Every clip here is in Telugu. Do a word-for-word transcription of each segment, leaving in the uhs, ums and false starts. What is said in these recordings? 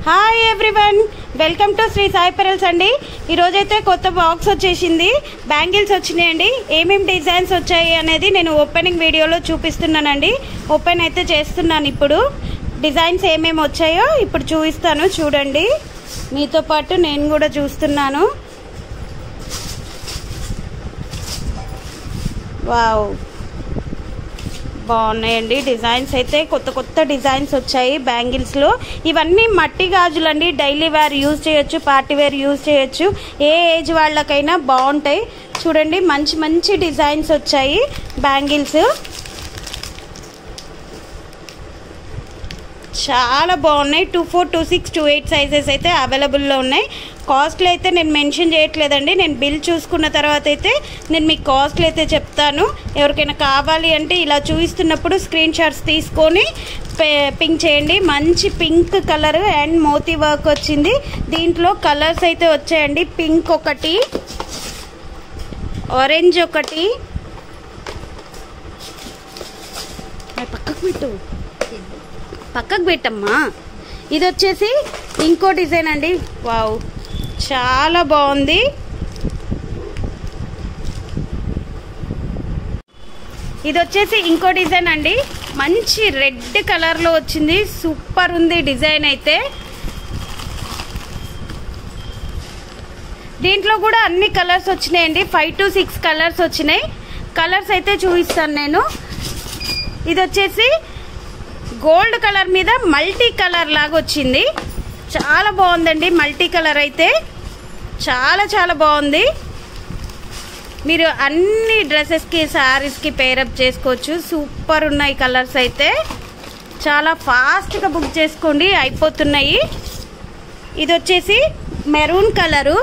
Hi everyone, welcome to Shri Sai Pearls అండి. ఈరోజైతే కొత్త బాక్స్ వచ్చేసింది, బ్యాంగిల్స్ వచ్చినాయండి. ఏమేమి డిజైన్స్ వచ్చాయి అనేది నేను ఓపెనింగ్ వీడియోలో చూపిస్తున్నానండి. ఓపెన్ అయితే చేస్తున్నాను. ఇప్పుడు డిజైన్స్ ఏమేమి వచ్చాయో ఇప్పుడు చూపిస్తాను, చూడండి. మీతో పాటు నేను కూడా చూస్తున్నాను. వావ్, బాగున్నాయండి డిజైన్స్ అయితే. కొత్త కొత్త డిజైన్స్ వచ్చాయి బ్యాంగిల్స్లో. ఇవన్నీ మట్టి గాజులండి, డైలీ వేర్ యూజ్ చేయొచ్చు, పార్టీ వేర్ యూజ్ చేయొచ్చు, ఏ ఏజ్ వాళ్ళకైనా బాగుంటాయి. చూడండి, మంచి మంచి డిజైన్స్ వచ్చాయి బ్యాంగిల్స్. చాలా బాగున్నాయి. Two four two six two eight sizes అయితే అవైలబుల్లో ఉన్నాయి. కాస్ట్లు అయితే నేను మెన్షన్ చేయట్లేదండి, నేను బిల్ చూసుకున్న తర్వాత అయితే నేను మీకు కాస్ట్లు అయితే చెప్తాను. ఎవరికైనా కావాలి అంటే ఇలా చూపిస్తున్నప్పుడు స్క్రీన్ షాట్స్ తీసుకొని పింక్ చేయండి. మంచి పింక్ కలర్ అండ్ మోతీ వర్క్ వచ్చింది. దీంట్లో కలర్స్ అయితే వచ్చాయండి. పింక్ ఒకటి, ఆరెంజ్ ఒకటి, పక్కకు పెట్టు పక్కకు పెట్టమ్మా. ఇది వచ్చేసి ఇంకో డిజైన్ అండి. వావ్, చాలా బాగుంది. ఇది వచ్చేసి ఇంకో డిజైన్ అండి. మంచి రెడ్ కలర్లో వచ్చింది, సూపర్ ఉంది డిజైన్ అయితే. దీంట్లో కూడా అన్ని కలర్స్ వచ్చినాయండి, ఫైవ్ టు సిక్స్ కలర్స్ వచ్చినాయి. కలర్స్ అయితే చూపిస్తాను నేను. ఇది వచ్చేసి గోల్డ్ కలర్ మీద మల్టీ కలర్ లాగా వచ్చింది. చాలా బాగుందండి మల్టీ కలర్ అయితే, చాలా చాలా బాగుంది. మీరు అన్ని డ్రెస్సెస్కి శారీస్కి పేరప్ చేసుకోవచ్చు. సూపర్ ఉన్నాయి కలర్స్ అయితే. చాలా ఫాస్ట్గా బుక్ చేసుకోండి, అయిపోతున్నాయి. ఇది వచ్చేసి మెరూన్ కలరు.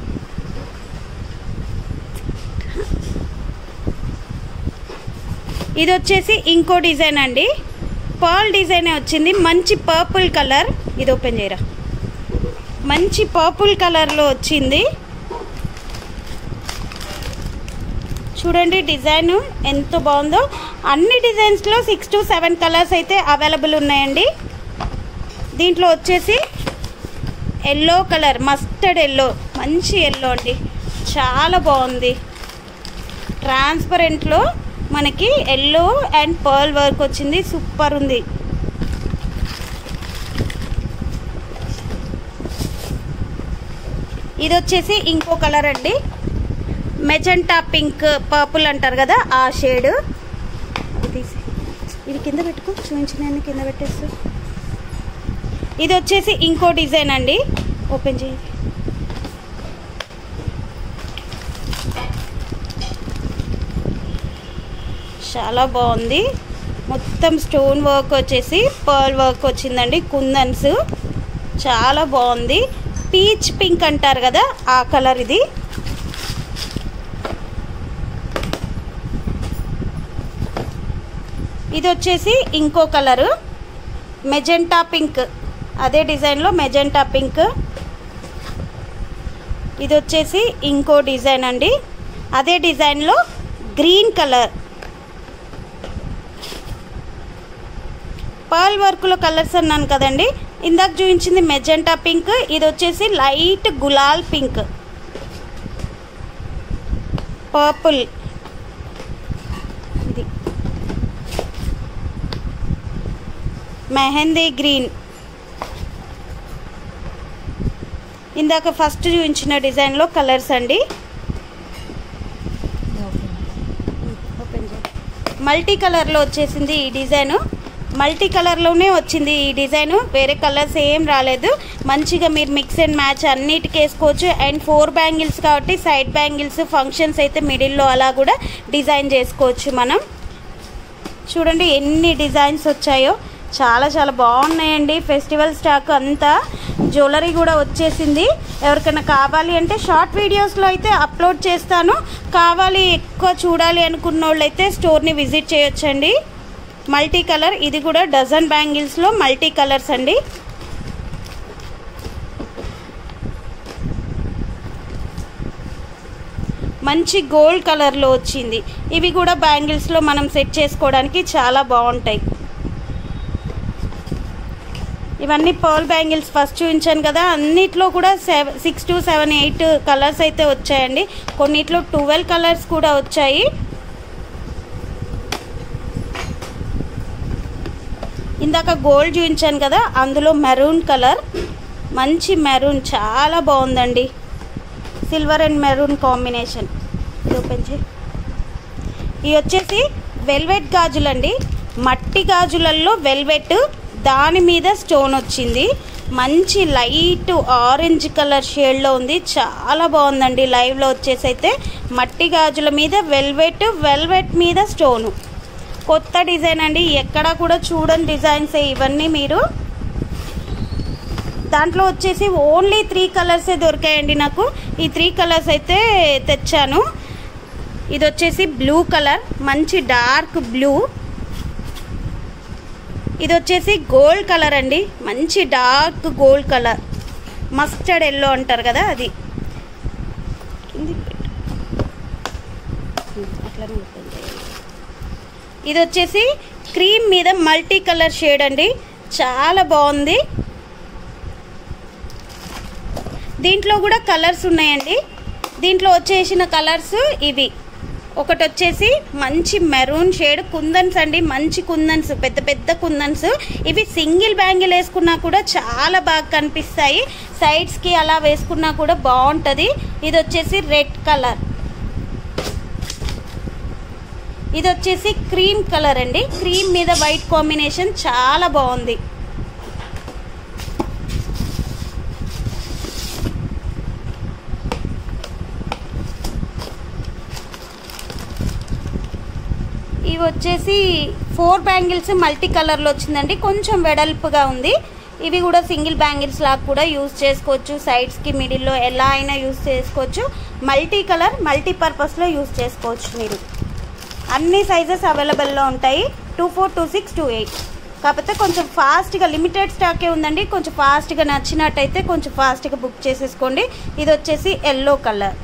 ఇది వచ్చేసి ఇంకో డిజైన్ అండి, పర్ల్ డిజైన్ వచ్చింది. మంచి పర్పుల్ కలర్. ఇది ఓపెన్ చేయరా. మంచి పర్పుల్ కలర్లో వచ్చింది. చూడండి డిజైన్ ఎంత బాగుందో. అన్ని డిజైన్స్లో సిక్స్ టు సెవెన్ కలర్స్ అయితే అవైలబుల్ ఉన్నాయండి. దీంట్లో వచ్చేసి ఎల్లో కలర్, మస్టర్డ్ ఎల్లో, మంచి ఎల్లో అండి, చాలా బాగుంది. ట్రాన్స్పరెంట్లో మనకి ఎల్లో అండ్ పర్ల్ వర్క్ వచ్చింది, సూపర్ ఉంది. ఇది వచ్చేసి ఇంకో కలర్ అండి, మెజెంటా పింక్, పర్పుల్ అంటారు కదా ఆ షేడ్. ఇది ఇది కింద పెట్టుకో, చూపించిన కింద పెట్టేస్తా. ఇది వచ్చేసి ఇంకో డిజైన్ అండి, ఓపెన్ చేయి. చాలా బాగుంది. మొత్తం స్టోన్ వర్క్ వచ్చేసి పర్ల్ వర్క్ వచ్చిందండి, కుందన్స్. చాలా బాగుంది. పీచ్ పింక్ అంటారు కదా ఆ కలర్ ఇది. ఇది వచ్చేసి ఇంకో కలరు, మెజెంటా పింక్, అదే డిజైన్లో మెజెంటా పింక్. ఇది వచ్చేసి ఇంకో డిజైన్ అండి, అదే డిజైన్లో గ్రీన్ కలర్. పర్ల్ వర్క్లో కలర్స్ అన్నాను కదండి, ఇందాక చూపించింది మెజెంటా పింక్. ఇది వచ్చేసి లైట్ గులాల్ పింక్, పర్పుల్, ఇది మెహందీ గ్రీన్. ఇందాక ఫస్ట్ చూపించిన డిజైన్లో కలర్స్ అండి. మల్టీ కలర్లో వచ్చేసింది ఈ డిజైను. మల్టీ కలర్లోనే వచ్చింది ఈ డిజైన్, వేరే కలర్స్ ఏం రాలేదు. మంచిగా మీరు మిక్స్ అండ్ మ్యాచ్ అన్నిటికి వేసుకోవచ్చు. అండ్ ఫోర్ బ్యాంగిల్స్ కాబట్టి సైడ్ బ్యాంగిల్స్, ఫంక్షన్స్ అయితే మిడిల్లో అలా కూడా డిజైన్ చేసుకోవచ్చు మనం. చూడండి ఎన్ని డిజైన్స్ వచ్చాయో, చాలా చాలా బాగున్నాయండి. ఫెస్టివల్ స్టాక్ అంతా, జ్యువెలరీ కూడా వచ్చేసింది. ఎవరికైనా కావాలి అంటే షార్ట్ వీడియోస్లో అయితే అప్లోడ్ చేస్తాను. కావాలి ఎక్కువ చూడాలి అనుకున్న వాళ్ళు అయితే స్టోర్ని విజిట్ చేయొచ్చండి. మల్టీ కలర్, ఇది కూడా డజన్ బ్యాంగిల్స్లో మల్టీ కలర్స్ అండి. మంచి గోల్డ్ కలర్లో వచ్చింది. ఇవి కూడా బ్యాంగిల్స్లో మనం సెట్ చేసుకోవడానికి చాలా బాగుంటాయి. ఇవన్నీ పర్ల్ బ్యాంగిల్స్ ఫస్ట్ చూపించాను కదా, అన్నిట్లో కూడా seven six to seven eight colours అయితే వచ్చాయండి. కొన్నిట్లో ట్వెల్వ్ కలర్స్ కూడా వచ్చాయి. ఇందాక గోల్డ్ చూపించాను కదా, అందులో మెరూన్ కలర్, మంచి మెరూన్, చాలా బాగుందండి. Silver and maroon combination. ఇది ఓపెన్ చేయి. ఇవి వచ్చేసి వెల్వెట్ గాజులండి. మట్టి గాజులలో వెల్వెట్, దాని మీద స్టోన్ వచ్చింది. మంచి లైట్ ఆరెంజ్ కలర్ షేడ్లో ఉంది, చాలా బాగుందండి. లైవ్లో వచ్చేసి అయితే మట్టి గాజుల మీద వెల్వెట్, వెల్వెట్ మీద స్టోను. కొత్త డిజైన్ అండి, ఎక్కడ కూడా చూడని డిజైన్సే ఇవన్నీ. మీరు దాంట్లో వచ్చేసి ఓన్లీ త్రీ కలర్సే దొరికాయండి నాకు. ఈ త్రీ కలర్స్ అయితే తెచ్చాను. ఇది వచ్చేసి బ్లూ కలర్, మంచి డార్క్ బ్లూ. ఇది వచ్చేసి గోల్డ్ కలర్ అండి, మంచి dark gold colour, mustard yellow అంటారు కదా అది. అట్లనే ఇది వచ్చేసి క్రీమ్ మీద మల్టీ కలర్ షేడ్ అండి, చాలా బాగుంది. దీంట్లో కూడా కలర్స్ ఉన్నాయండి. దీంట్లో వచ్చేసిన కలర్స్ ఇవి. ఒకటి వచ్చేసి మంచి మెరూన్ షేడ్ కుందన్స్ అండి, మంచి కుందన్స్, పెద్ద పెద్ద కుందన్స్. ఇవి సింగిల్ బ్యాంగిల్ వేసుకున్నా కూడా చాలా బాగా కనిపిస్తాయి. సైడ్స్కి అలా వేసుకున్నా కూడా బాగుంటుంది. ఇది వచ్చేసి రెడ్ కలర్. ఇది వచ్చేసి క్రీమ్ కలర్ అండి, క్రీమ్ మీద వైట్ కాంబినేషన్, చాలా బాగుంది. ఇవి వచ్చేసి ఫోర్ బ్యాంగిల్స్ మల్టీ కలర్లో వచ్చిందండి, కొంచెం వెడల్పుగా ఉంది. ఇవి కూడా సింగిల్ బ్యాంగిల్స్ లాగా కూడా యూజ్ చేసుకోవచ్చు. సైడ్స్కి మిడిల్లో ఎలా అయినా యూజ్ చేసుకోవచ్చు. మల్టీ కలర్, మల్టీ పర్పస్లో యూజ్ చేసుకోవచ్చు మీరు. అన్ని సైజెస్ అవైలబుల్లో ఉంటాయి, two four two six two eight. కాకపోతే కొంచెం ఫాస్ట్గా, లిమిటెడ్ స్టాకే ఉందండి. కొంచెం ఫాస్ట్గా నచ్చినట్టయితే కొంచెం ఫాస్ట్గా బుక్ చేసేసుకోండి. ఇది వచ్చేసి ఎల్లో కలర్.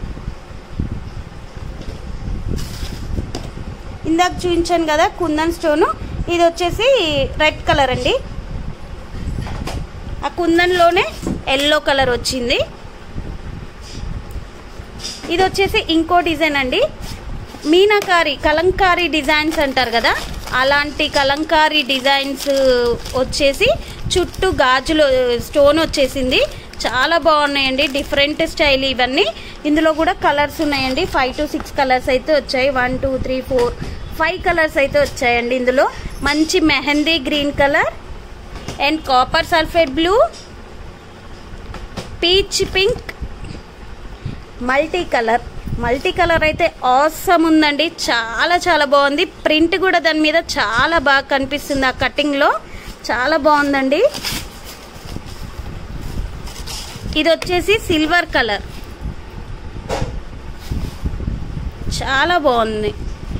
ఇందాక చూపించాను కదా కుందన్ స్టోను, ఇది వచ్చేసి రెడ్ కలర్ అండి. ఆ కుందన్లోనే ఎల్లో కలర్ వచ్చింది. ఇది వచ్చేసి ఇంకో డిజైన్ అండి, మీనాకారి కలంకారీ డిజైన్స్ అంటారు కదా, అలాంటి కలంకారీ డిజైన్స్ వచ్చేసి చుట్టూ గాజులు స్టోన్ వచ్చేసింది. చాలా బాగున్నాయండి, డిఫరెంట్ స్టైల్ ఇవన్నీ. ఇందులో కూడా కలర్స్ ఉన్నాయండి, ఫైవ్ టు సిక్స్ కలర్స్ అయితే వచ్చాయి. One two three four five colours అయితే వచ్చాయండి. ఇందులో మంచి mehndi green colour and copper sulphate blue, peach pink, multi colour. Multi colour అయితే ఆసమ్ ఉందండి, చాలా చాలా బాగుంది. ప్రింట్ కూడా దాని మీద చాలా బాగా కనిపిస్తుంది, ఆ కటింగ్లో చాలా బాగుందండి. ఇది వచ్చేసి సిల్వర్ కలర్, చాలా బాగుంది.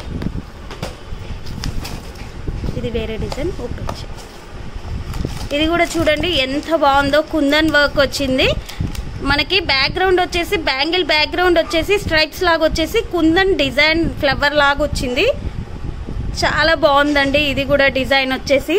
ఇది వేరే డిజైన్ ఓపెన్ చేయి. ఇది కూడా చూడండి ఎంత బాగుందో, కుందన్ వర్క్ వచ్చింది. మనకి బ్యాక్గ్రౌండ్ వచ్చేసి బ్యాంగిల్ బ్యాక్గ్రౌండ్ వచ్చేసి స్ట్రైప్స్ లాగా వచ్చేసి కుందన్ డిజైన్ ఫ్లవర్ లాగా వచ్చింది, చాలా బాగుందండి. ఇది కూడా డిజైన్ వచ్చేసి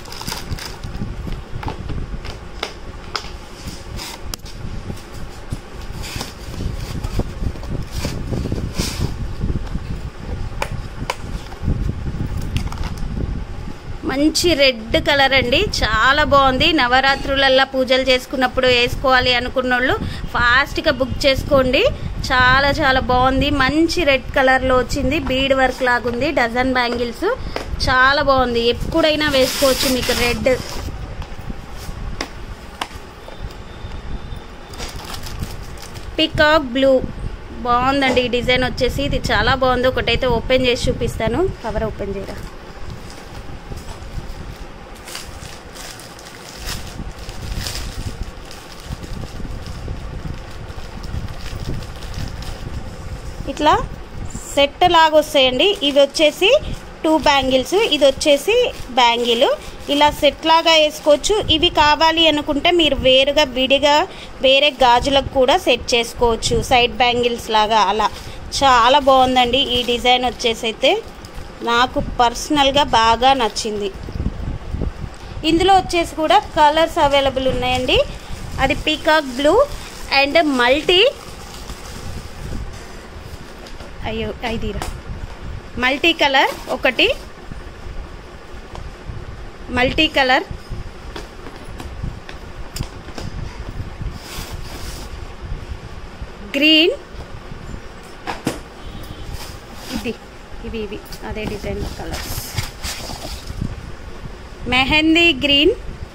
మంచి రెడ్ కలర్ అండి, చాలా బాగుంది. నవరాత్రులల్లా పూజలు చేసుకున్నప్పుడు వేసుకోవాలి అనుకున్న వాళ్ళు ఫాస్ట్గా బుక్ చేసుకోండి. చాలా చాలా బాగుంది, మంచి రెడ్ కలర్లో వచ్చింది, బీడ్ వర్క్ లాగుంది. డజన్ బ్యాంగిల్స్ చాలా బాగుంది, ఎప్పుడైనా వేసుకోవచ్చు మీకు. రెడ్ పికాక్ బ్లూ బాగుందండి ఈ డిజైన్ వచ్చేసి, ఇది చాలా బాగుంది. ఒకటైతే ఓపెన్ చేసి చూపిస్తాను, కవర్ ఓపెన్ చేయరా. ఇట్లా సెట్ లాగా వస్తాయండి. ఇవి వచ్చేసి టూ బ్యాంగిల్స్, ఇది వచ్చేసి బ్యాంగిల్. ఇలా సెట్ లాగా వేసుకోవచ్చు. ఇవి కావాలి అనుకుంటే మీరు వేరుగా విడిగా వేరే గాజులకు కూడా సెట్ చేసుకోవచ్చు, సైడ్ బ్యాంగిల్స్ లాగా అలా. చాలా బాగుందండి ఈ డిజైన్ వచ్చేసి అయితే నాకు పర్సనల్గా బాగా నచ్చింది. ఇందులో వచ్చేసి కూడా కలర్స్ అవైలబుల్ ఉన్నాయండి. అది పీకాక్ బ్లూ అండ్ మల్టీ అయ్యో ఐదిరా మల్టీ కలర్, ఒకటి మల్టీ కలర్, గ్రీన్, ఇది ఇవి ఇవి అదే design colours, mehndi green,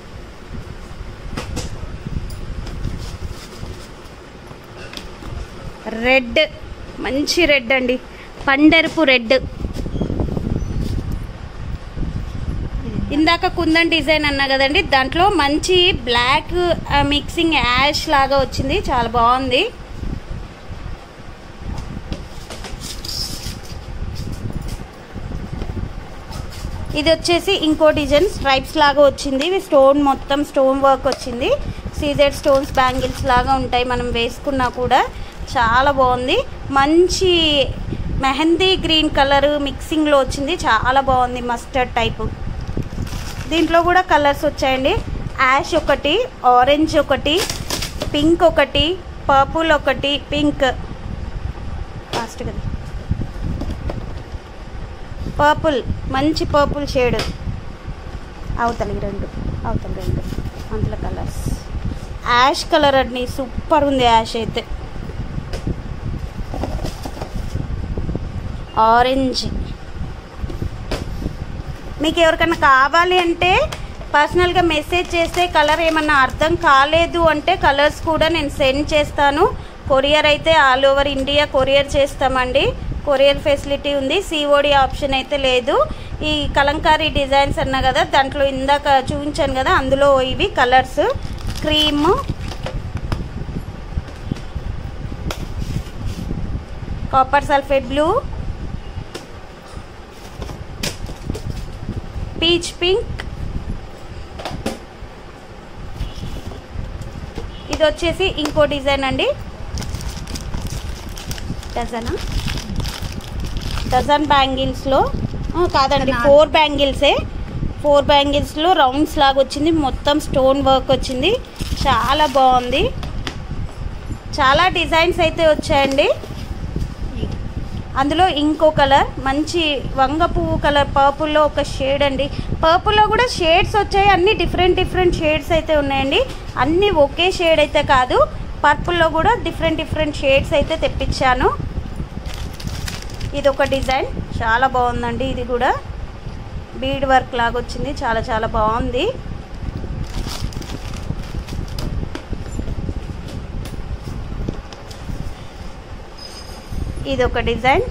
red, మంచి రెడ్ అండి, పండెరుపు రెడ్. ఇందాక కుందన్ డిజైన్ అన్నా కదండి, దాంట్లో మంచి బ్లాక్ మిక్సింగ్ యాష్ లాగా వచ్చింది, చాలా బాగుంది. ఇది వచ్చేసి ఇంకో డిజైన్ స్ట్రైప్స్ లాగా వచ్చింది, స్టోన్ మొత్తం స్టోన్ వర్క్ వచ్చింది, సీజెడ్ స్టోన్స్ బ్యాంగిల్స్ లాగా ఉంటాయి మనం వేసుకున్నా కూడా. చాలా బాగుంది, మంచి మెహందీ గ్రీన్ కలర్ మిక్సింగ్లో వచ్చింది, చాలా బాగుంది, మస్టర్డ్ టైపు. దీంట్లో కూడా కలర్స్ వచ్చాయండి, యాష్ ఒకటి, ఆరెంజ్ ఒకటి, పింక్ ఒకటి, పర్పుల్ ఒకటి, పింక్ ఫాస్ట్ కదా పర్పుల్, మంచి పర్పుల్ షేడ్, అవతలి రెండు అవతలి రెండు అందులో కలర్స్. యాష్ కలర్ అండి, సూపర్ ఉంది యాష్ అయితే. ఆరెంజ్, మీకు ఎవరికైనా కావాలి అంటే పర్సనల్గా మెసేజ్ చేస్తే కలర్ ఏమన్నా అర్థం కాలేదు అంటే కలర్స్ కూడా నేను సెండ్ చేస్తాను. కొరియర్ అయితే ఆల్ ఓవర్ ఇండియా కొరియర్ చేస్తామండి, కొరియర్ ఫెసిలిటీ ఉంది, సిఓడి ఆప్షన్ అయితే లేదు. ఈ కలంకారీ డిజైన్స్ అన్నా కదా, దాంట్లో ఇందాక చూపించాను కదా, అందులో ఇవి colours cream, copper sulphate blue, peach pink, ఇది వచ్చేసి ఇంకో డిజైన్ అండి, డజనా డజన్ బ్యాంగిల్స్లో కాదండి ఫోర్ బ్యాంగిల్సే, ఫోర్ బ్యాంగిల్స్లో రౌండ్స్ లాగా వచ్చింది, మొత్తం స్టోన్ వర్క్ వచ్చింది, చాలా బాగుంది. చాలా డిజైన్స్ అయితే వచ్చాయండి. అందులో ఇంకో కలర్ మంచి వంగ పువ్వు కలర్, పర్పుల్లో ఒక షేడ్ అండి, పర్పుల్లో కూడా షేడ్స్ వచ్చాయి, అన్ని డిఫరెంట్ డిఫరెంట్ షేడ్స్ అయితే ఉన్నాయండి, అన్నీ ఒకే షేడ్ అయితే కాదు, పర్పుల్లో కూడా డిఫరెంట్ డిఫరెంట్ షేడ్స్ అయితే తెప్పించాను. ఇది ఒక డిజైన్ చాలా బాగుందండి, ఇది కూడా బీడ్ వర్క్ లాగా వచ్చింది, చాలా చాలా బాగుంది. ఇది ఒక డిజైన్,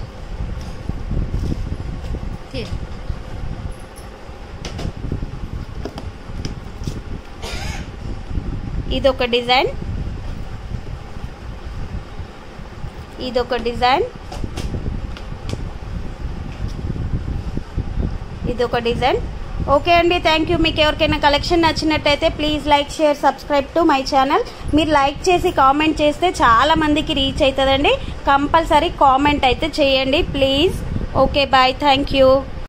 ఇది ఒక డిజైన్, ఇది ఒక డిజైన్, ఇది ఒక డిజైన్. ఓకే అండి, థ్యాంక్ యూ. మీకు ఎవరికైనా కలెక్షన్ నచ్చినట్టయితే please like, share, subscribe to my channel. మీరు లైక్ చేసి కామెంట్ చేస్తే చాలా మందికి రీచ్ అవుతుందండి. కంపల్సరీ కామెంట్ అయితే చేయండి please. Okay bye, thank you.